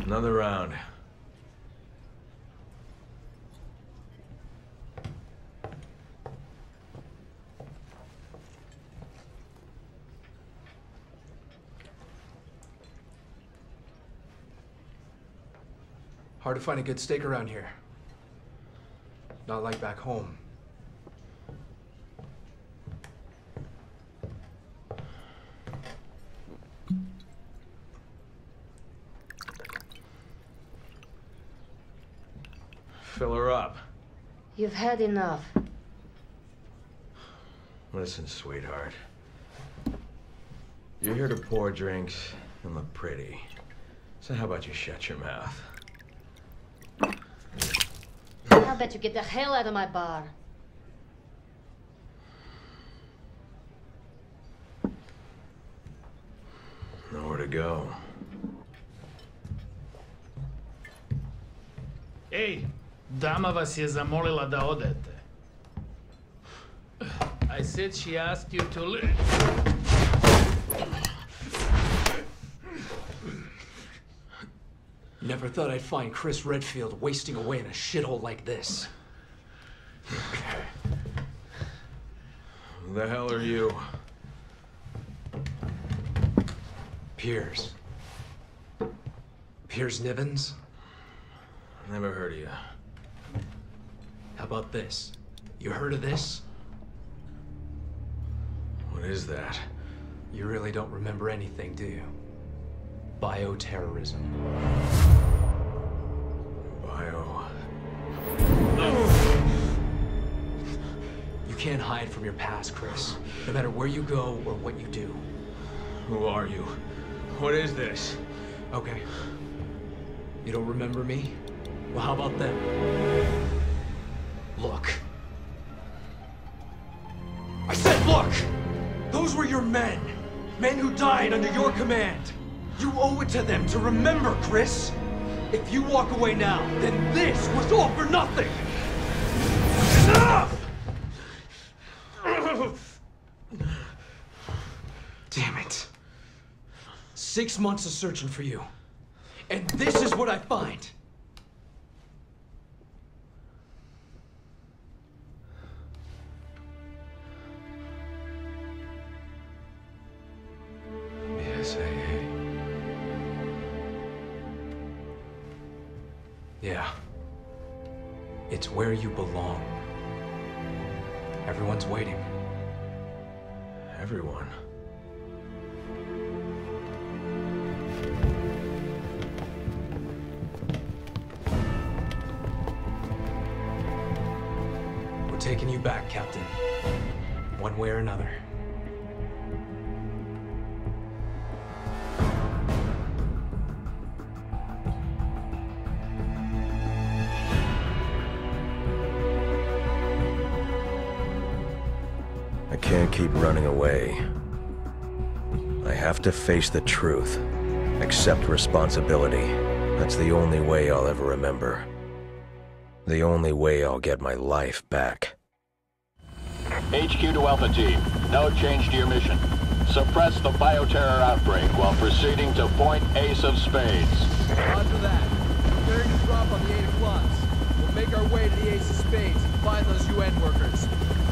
Another round. Hard to find a good steak around here. Not like back home. Fill her up. You've had enough. Listen, sweetheart. You're here to pour drinks and look pretty. So how about you shut your mouth? I'll bet you get the hell out of my bar. Nowhere to go. Ej, dama vas je zamolila da odete. I said she asked you to leave. Never thought I'd find Chris Redfield wasting away in a shithole like this. Who the hell are you? Piers. Piers Nivens? Never heard of you. How about this? You heard of this? What is that? You really don't remember anything, do you? Bioterrorism. You can't hide from your past, Chris. No matter where you go or what you do. Who are you? What is this? Okay. You don't remember me? Well, how about them? Look. I said look! Those were your men. Men who died under your command. You owe it to them to remember, Chris. If you walk away now, then this was all for nothing! Enough! Damn it. 6 months of searching for you. And this is what I find. BSAA. Yeah. It's where you belong. Everyone's waiting. Everyone. We're taking you back, Captain. One way or another. I can't keep running away. I have to face the truth. Accept responsibility. That's the only way I'll ever remember. The only way I'll get my life back. HQ to Alpha Team. No change to your mission. Suppress the bioterror outbreak while proceeding to Point Ace of Spades. Roger that. Preparing to drop on the 8 o'clocks. We'll make our way to the Ace of Spades and find those UN workers.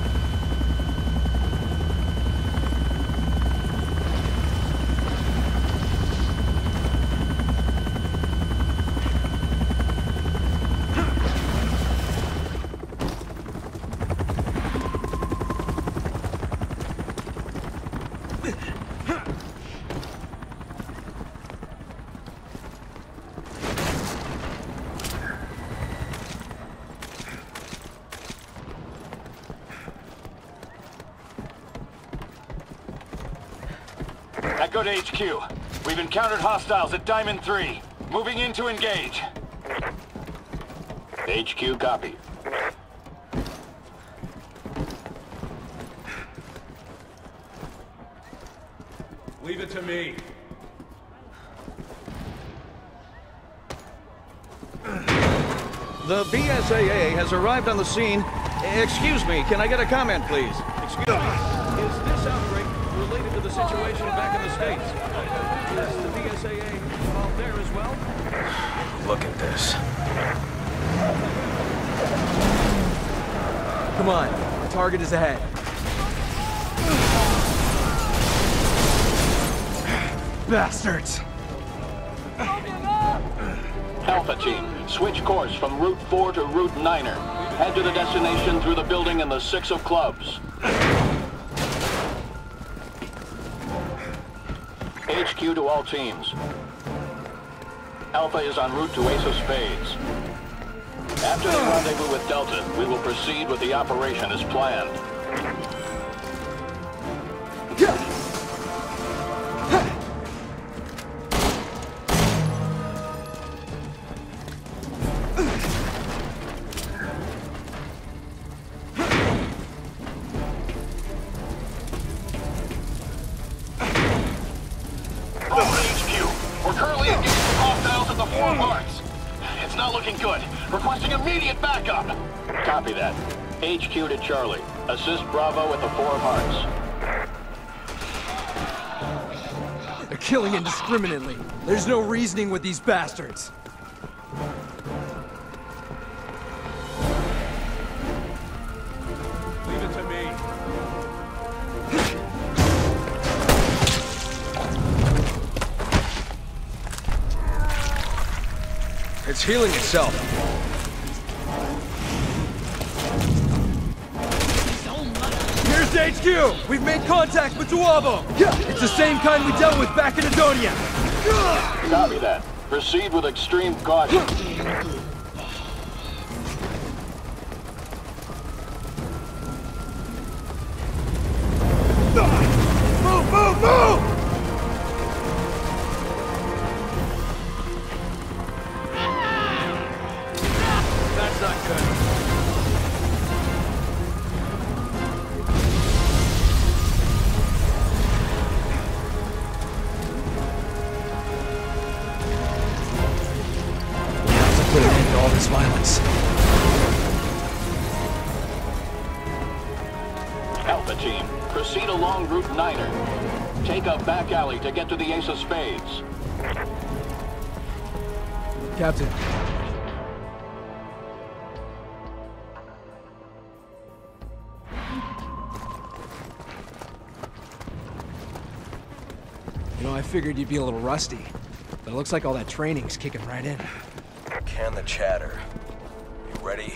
Echo to HQ. We've encountered hostiles at Diamond 3. Moving in to engage. HQ copy. Leave it to me. The BSAA has arrived on the scene. Excuse me, can I get a comment, please? Excuse me. Is this outbreak related to the situation back in the States? Is the VSAA involved there as well? Look at this. Come on, the target is ahead. Bastards! Alpha Team, switch course from Route 4 to Route 9er. Head to the destination through the building in the 6 of clubs. HQ to all teams. Alpha is en route to Ace of Spades. After the rendezvous with Delta, we will proceed with the operation as planned. Immediate backup! Copy that. HQ to Charlie. Assist Bravo with the 4 of Hearts. They're killing indiscriminately. There's no reasoning with these bastards. Leave it to me. It's healing itself. Here's HQ! We've made contact with Duavo! It's the same kind we dealt with back in Adonia! Copy that. Proceed with extreme caution. Move, move, move! That's not good. Put an end to all this violence. Alpha Team, proceed along Route 9er. Take a back alley to get to the Ace of Spades. Captain. You know, I figured you'd be a little rusty, but it looks like all that training's kicking right in. Can the chatter. You ready?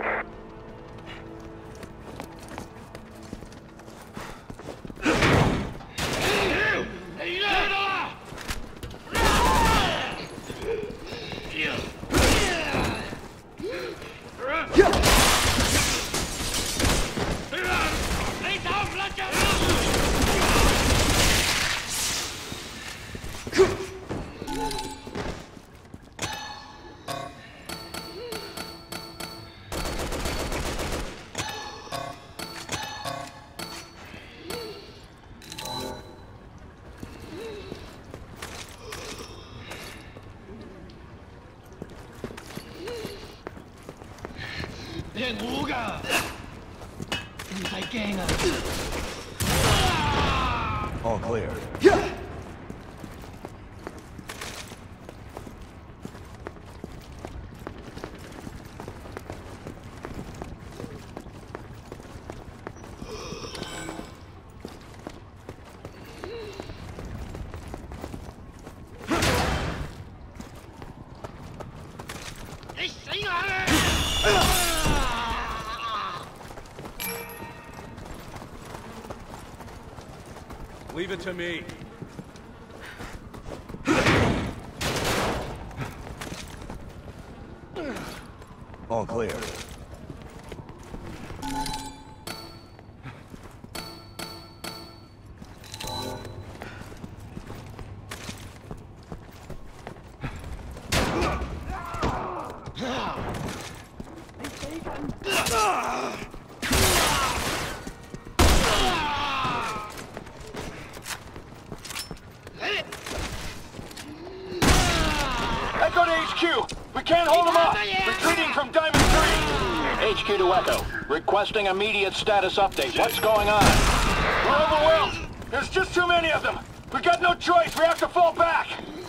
All clear. Leave it to me. All clear. Echo to HQ! We can't hold them up! Retreating from Diamond 3! HQ to Echo. Requesting immediate status update. What's going on? We're overwhelmed! There's just too many of them! We got no choice, we have to fall back!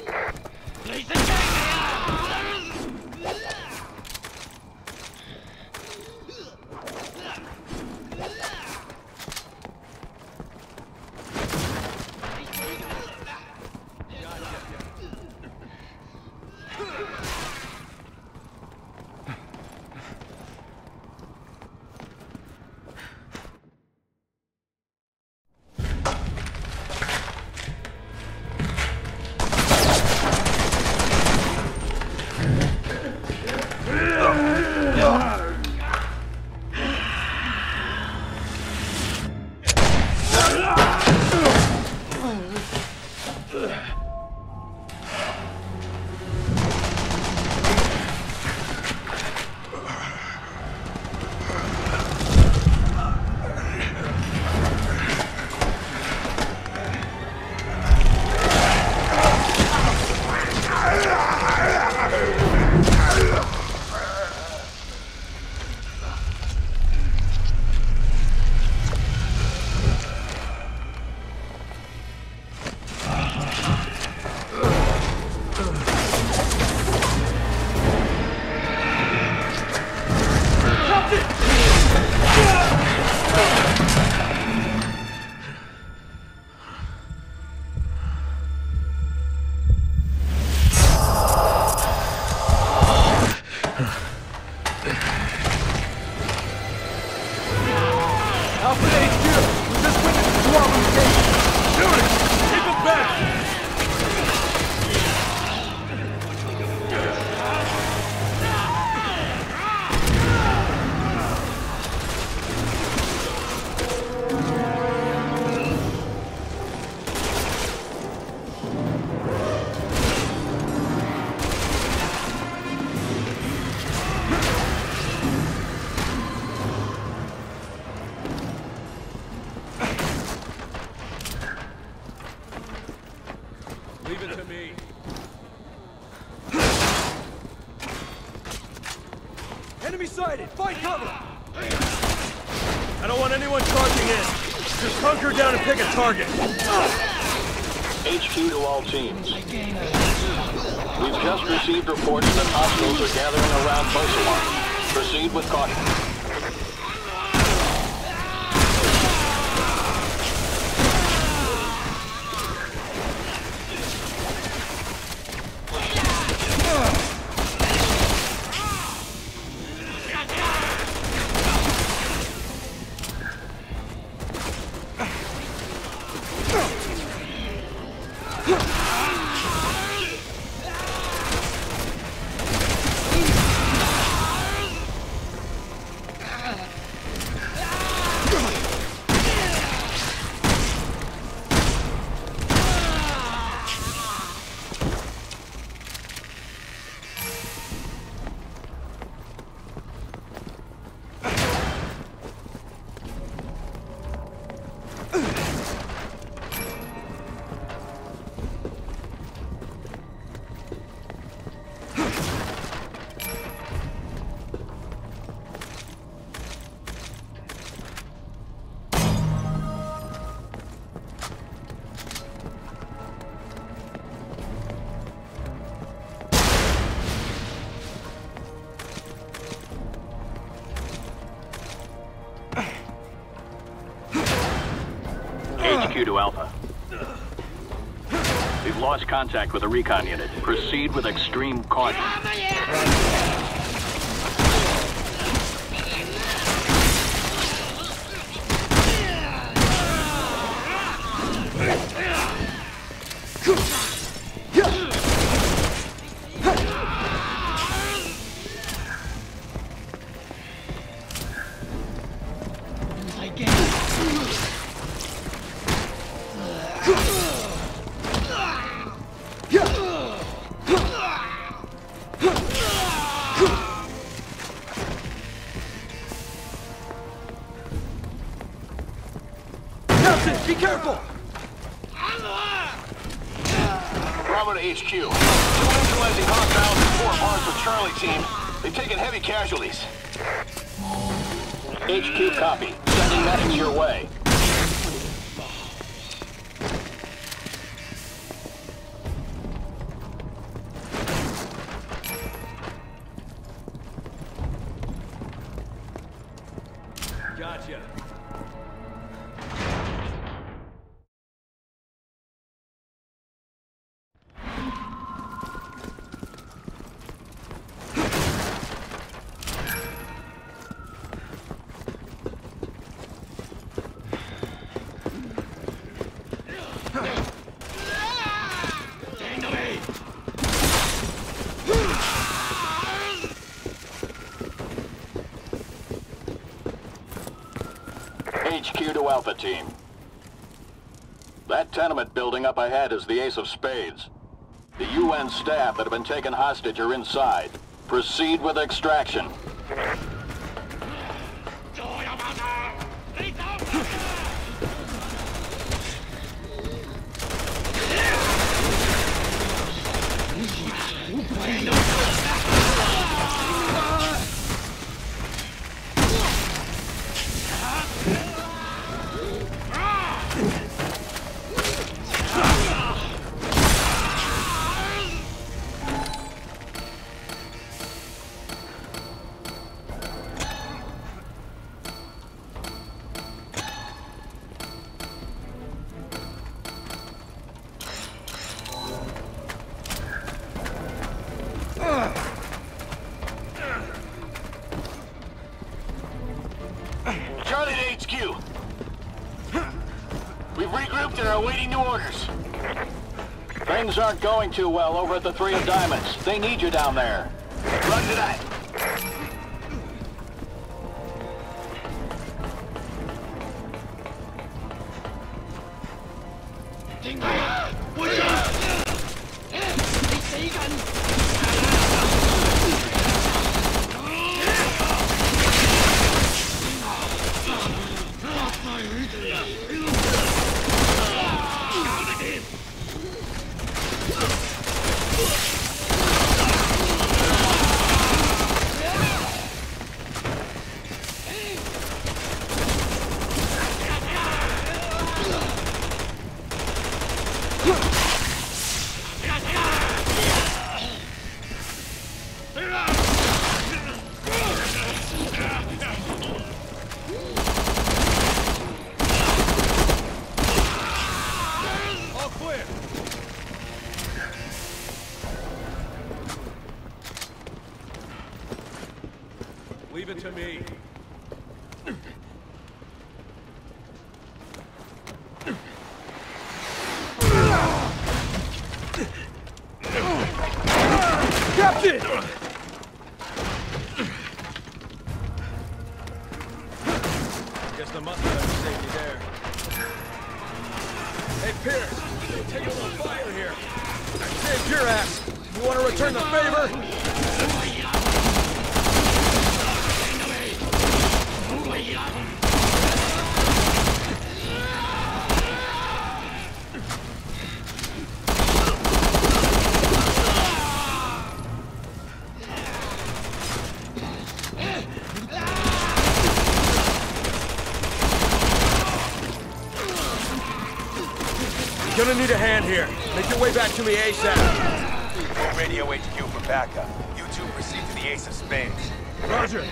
Leave it to me. Enemy sighted! Find cover! I don't want anyone charging in. Just hunker down and pick a target. HQ to all teams. We've just received reports that hostiles are gathering around Bosewar. Proceed with caution. HQ to Alpha. We've lost contact with the recon unit. Proceed with extreme caution. Be careful! Bravo to HQ. Neutralizing hostiles in 4 bars with Charlie team. They've taken heavy casualties. HQ copy. Sending medics your way. HQ to Alpha Team. That tenement building up ahead is the Ace of Spades. The UN staff that have been taken hostage are inside. Proceed with extraction. Charlie to HQ. We've regrouped and are awaiting new orders. Things aren't going too well over at the Three of Diamonds. They need you down there. Run to that. Leave it to me. Captain! Guess the mustard had to save you there. Hey, Pierce, you're taking a little fire here. I saved your ass. You want to return the favor? Gonna need a hand here. Make your way back to me ASAP. Go radio HQ for backup. You two proceed to the Ace of Spades. Roger.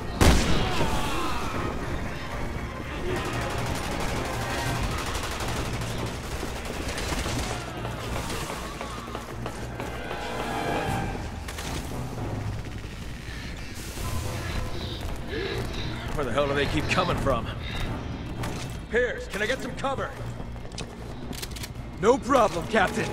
Where the hell do they keep coming from? Pierce, can I get some cover? No problem, Captain.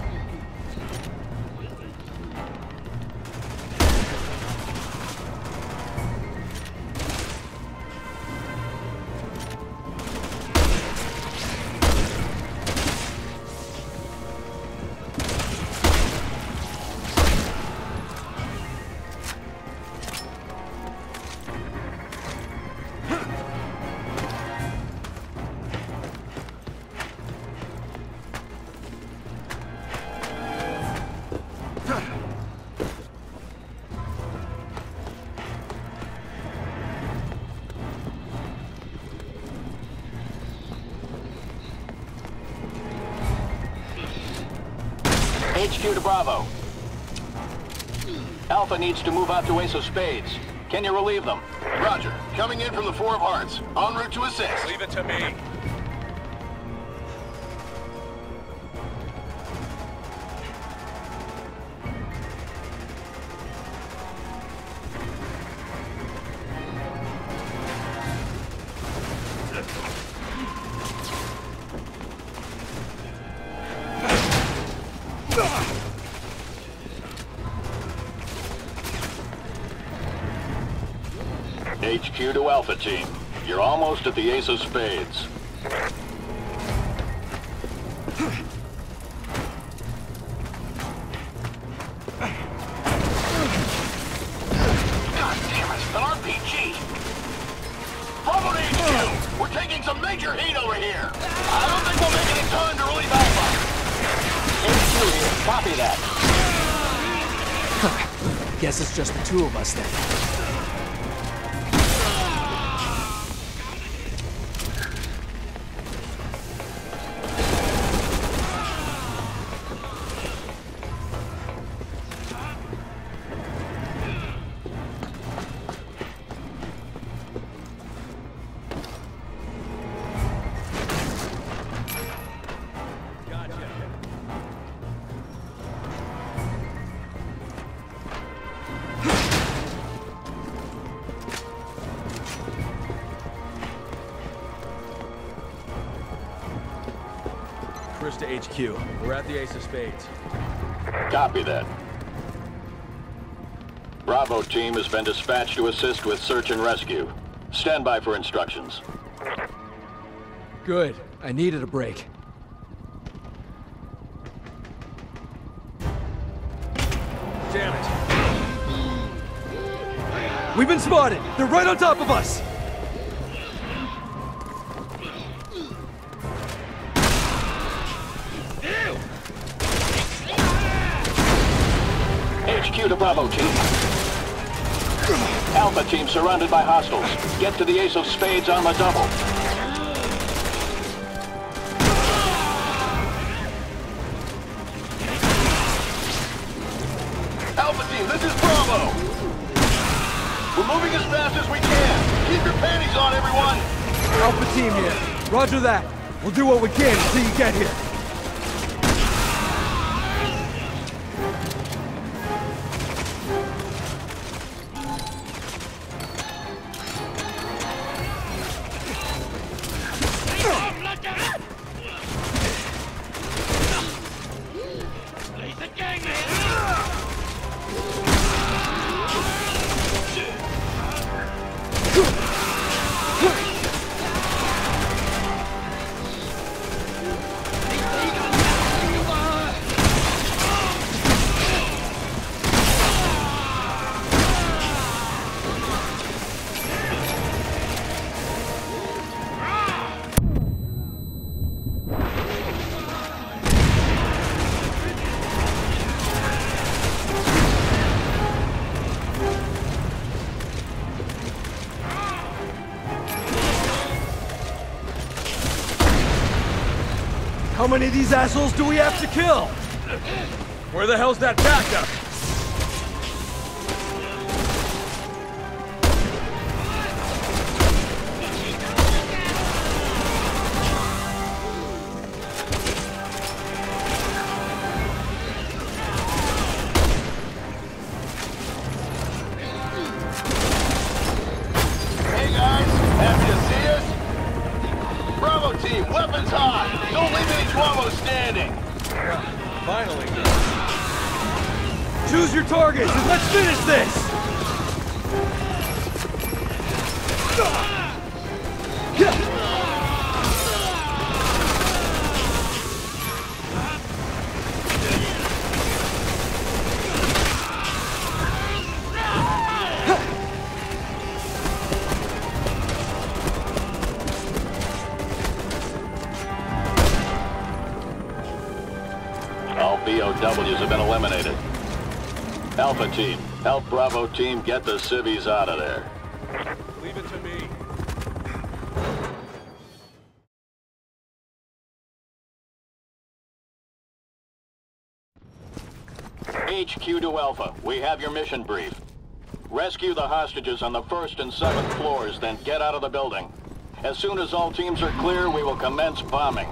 HQ to Bravo. Alpha needs to move out to Ace of Spades. Can you relieve them? Roger. Coming in from the Four of Hearts. En route to assist. Leave it to me. HQ to Alpha Team. You're almost at the ace of spades. God damn it, an RPG! Bravo to HQ! We're taking some major heat over here! I don't think we'll make it in time to relieve Alpha! HQ here, copy that. Guess it's just the two of us then. Chris to HQ. We're at the Ace of Spades. Copy that. Bravo team has been dispatched to assist with search and rescue. Stand by for instructions. Good. I needed a break. Damn it. We've been spotted! They're right on top of us! HQ to Bravo team. Alpha team surrounded by hostiles. Get to the Ace of Spades on the double. Alpha team, this is Bravo. We're moving as fast as we can. Keep your panties on, everyone. Alpha team here. Roger that. We'll do what we can until you get here. How many of these assholes do we have to kill? Where the hell's that backup? Hey guys, happy to see us? Bravo team, weapons high! Don't leave any Bravo standing! Finally. Choose your targets and let's finish this! All BOWs have been eliminated. Alpha team, help Bravo team get the civvies out of there. Leave it to me. HQ to Alpha, we have your mission brief. Rescue the hostages on the 1st and 7th floors, then get out of the building. As soon as all teams are clear, we will commence bombing.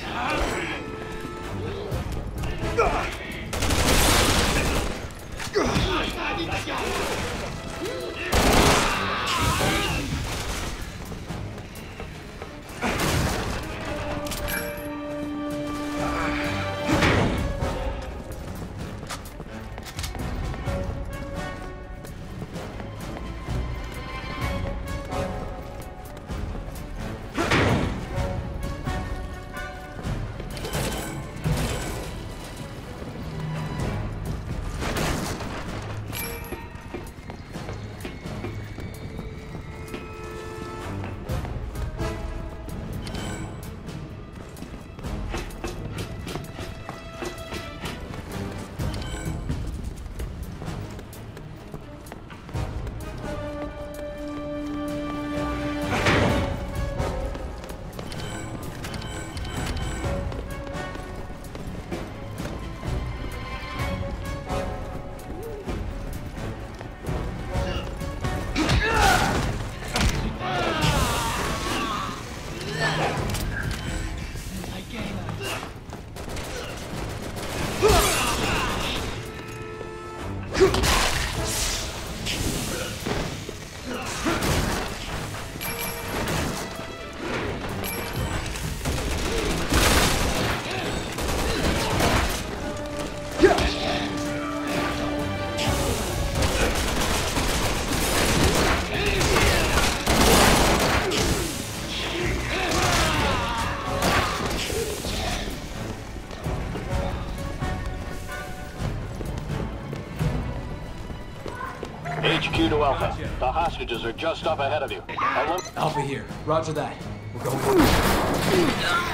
HQ to Alpha. The hostages are just up ahead of you. Alpha here. Roger that. We're going.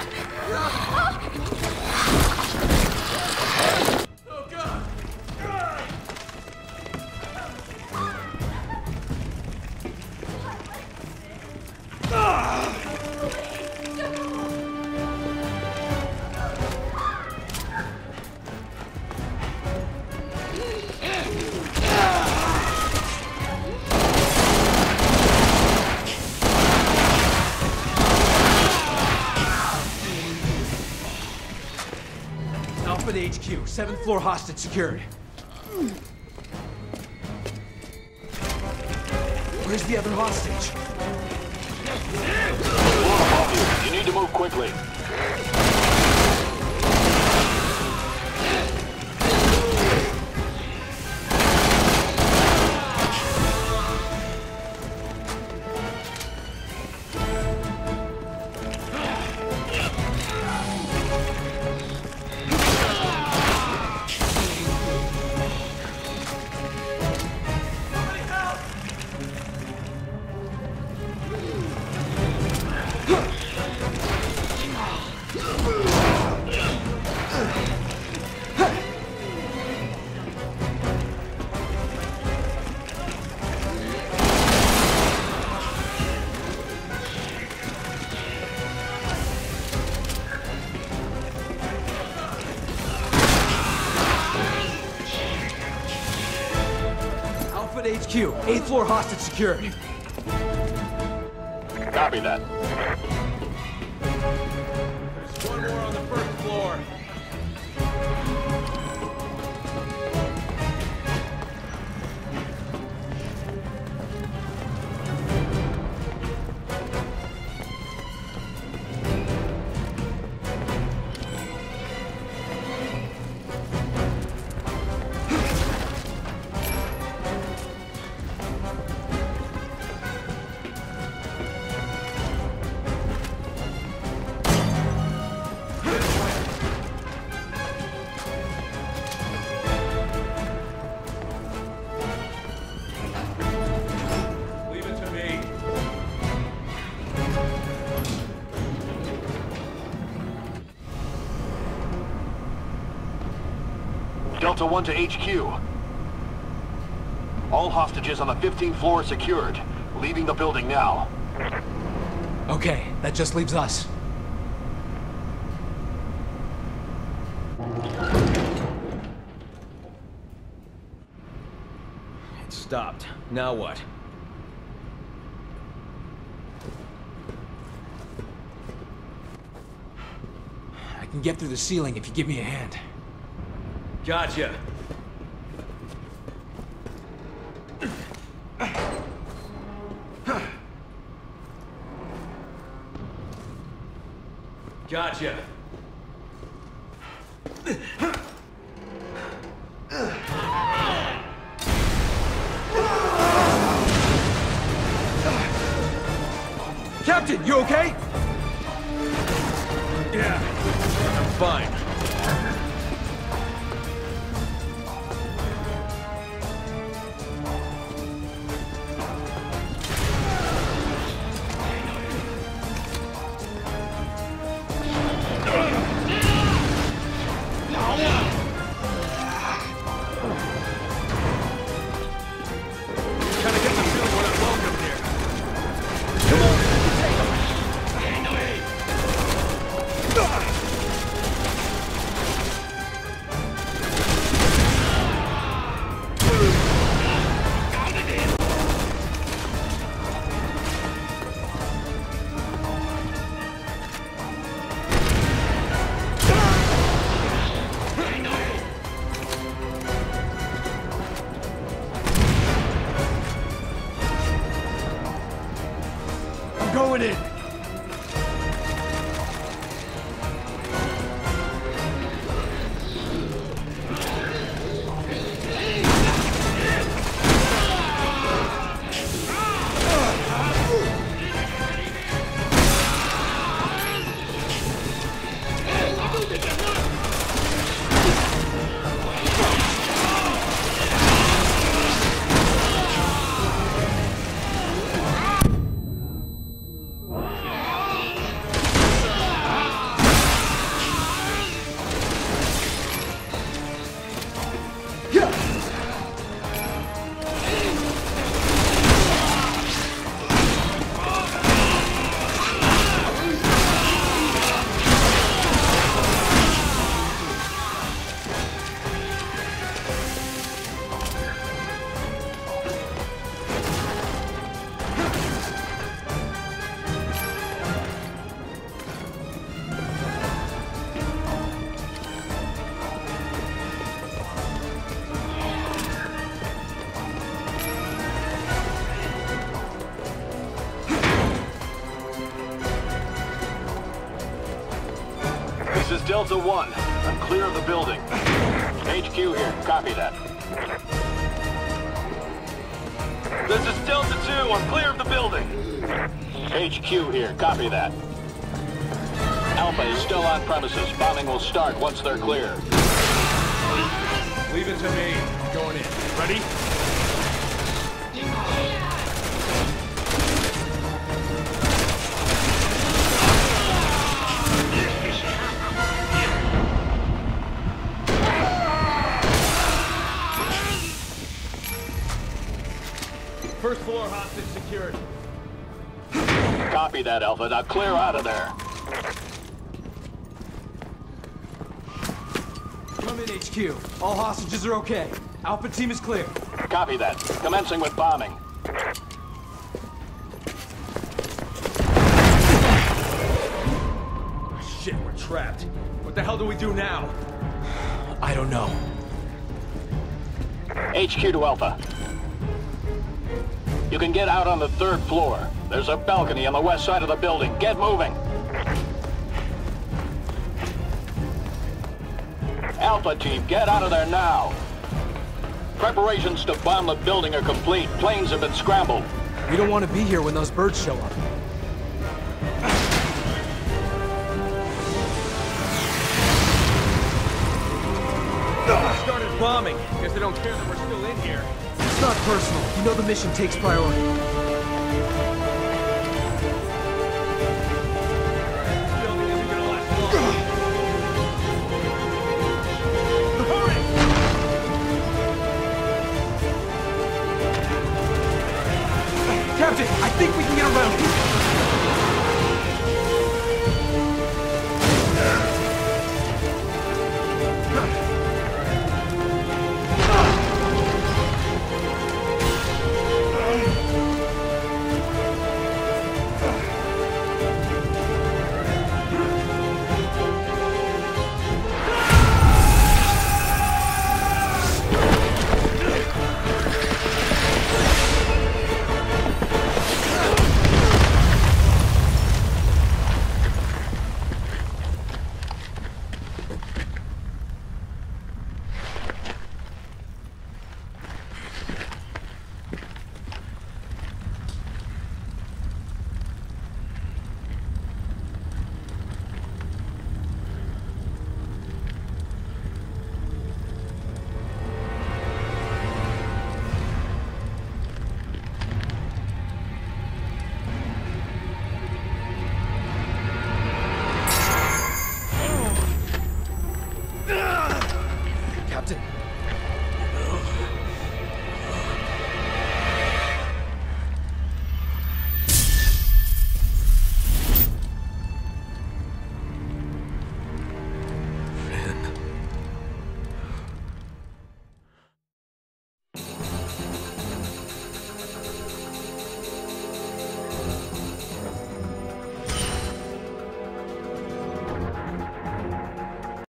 Alpha to HQ. 7th floor hostage secured. Where's the other hostage? You need to move quickly. HQ, 8th floor hostage secured. Copy that. There's one more on the 1st floor. Delta 1 to HQ. All hostages on the 15th floor are secured. Leaving the building now. Okay, that just leaves us. It stopped. Now what? can get through the ceiling if you give me a hand. Gotcha. Gotcha. Captain, you okay? Yeah, I'm fine. Kinda get the feeling we're not welcome here. Come on, take him! I'm going in. This is Delta 1. I'm clear of the building. HQ here. Copy that. This is Delta 2. I'm clear of the building. HQ here. Copy that. Alpha is still on premises. Bombing will start once they're clear. Leave it to me. I'm going in. Ready? First floor hostage secured. Copy that, Alpha. Now clear out of there. Come in, HQ. All hostages are okay. Alpha team is clear. Copy that. Commencing with bombing. Shit, we're trapped. What the hell do we do now? I don't know. HQ to Alpha. You can get out on the 3rd floor. There's a balcony on the west side of the building. Get moving. Alpha team, get out of there now. Preparations to bomb the building are complete. Planes have been scrambled. We don't want to be here when those birds show up. Started bombing. Guess they don't care that we're still in here. It's not personal. You know the mission takes priority. This building isn't gonna last long. Hurry! Captain, I think we can get around here. Captain.